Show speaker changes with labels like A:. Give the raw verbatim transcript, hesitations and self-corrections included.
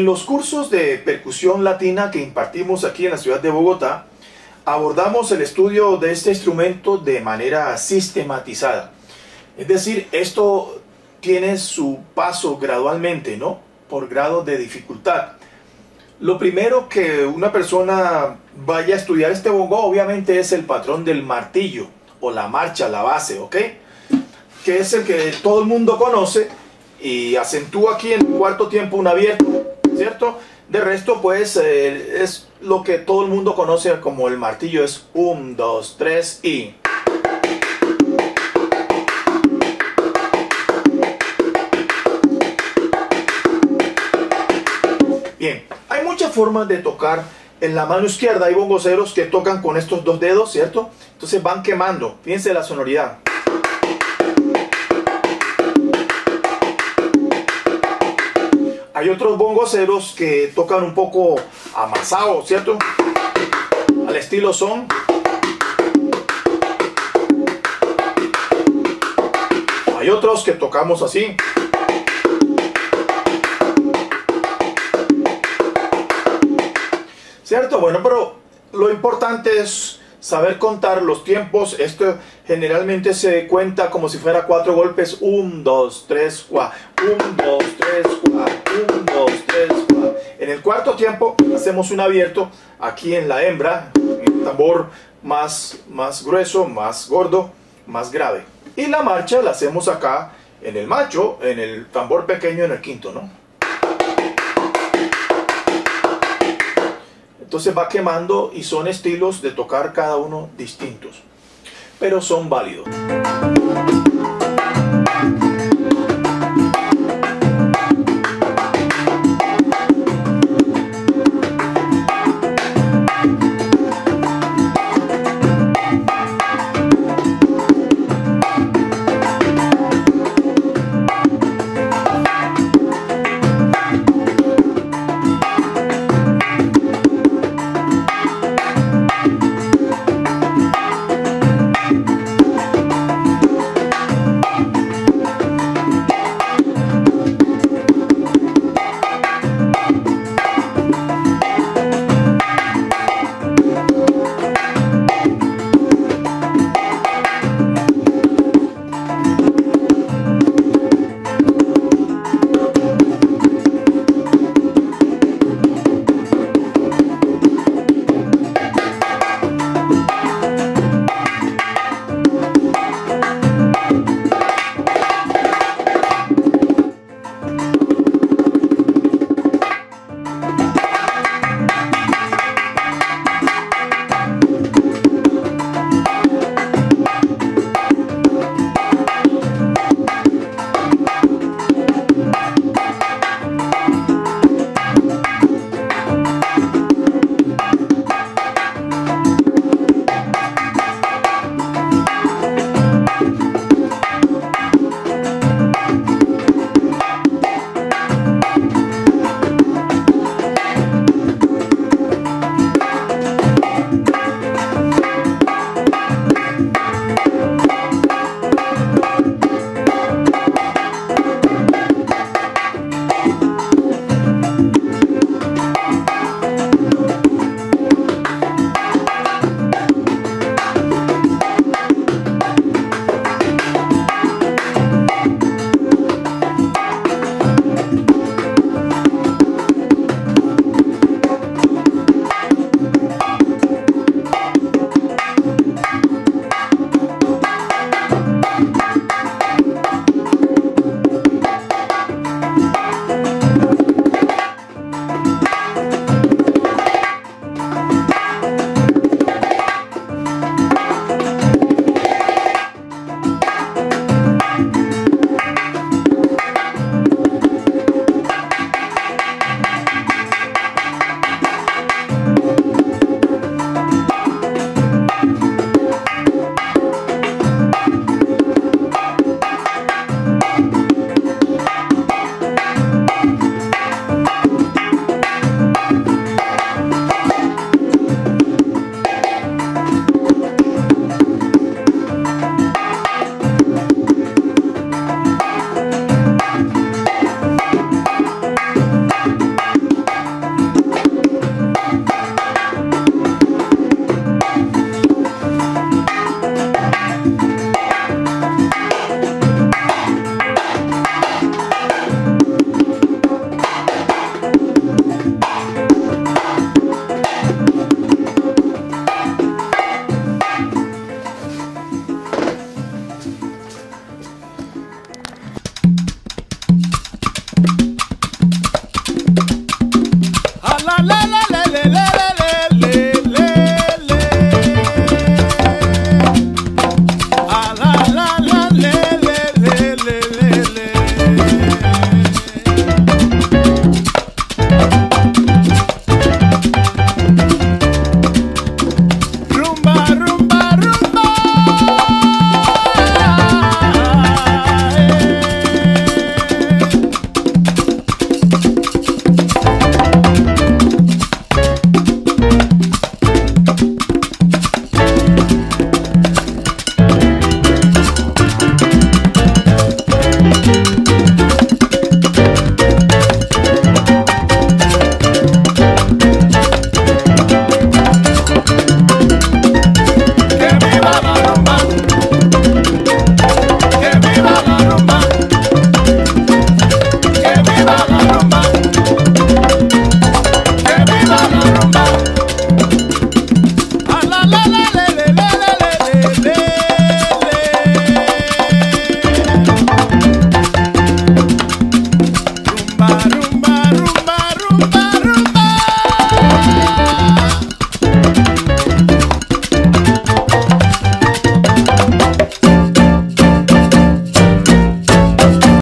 A: los cursos de percusión latina que impartimos aquí en la ciudad de Bogotá, abordamos el estudio de este instrumento de manera sistematizada. Es decir, esto tiene su paso gradualmente, ¿no? Por grado de dificultad. Lo primero que una persona vaya a estudiar este bongo, obviamente, es el patrón del martillo, o la marcha, la base, ¿ok? Que es el que todo el mundo conoce y acentúa aquí en el cuarto tiempo un abierto, ¿cierto? De resto, pues, eh, es lo que todo el mundo conoce como el martillo, es un, dos, tres y... Bien, hay muchas formas de tocar. En la mano izquierda hay bongoceros que tocan con estos dos dedos, ¿cierto? Entonces van quemando, fíjense la sonoridad. Hay otros bongoceros que tocan un poco amasado, ¿cierto? Al estilo son. Hay otros que tocamos así. ¿Cierto? Bueno, pero lo importante es saber contar los tiempos. Esto generalmente se cuenta como si fuera cuatro golpes. Un, dos, tres, cuatro. Un, dos, tres, cuatro. Un, dos, tres, cuatro. En el cuarto tiempo hacemos un abierto aquí en la hembra, en el tambor más, más grueso, más gordo, más grave. Y la marcha la hacemos acá en el macho, en el tambor pequeño, en el quinto, ¿no? Entonces va quemando y son estilos de tocar cada uno distintos, pero son válidos.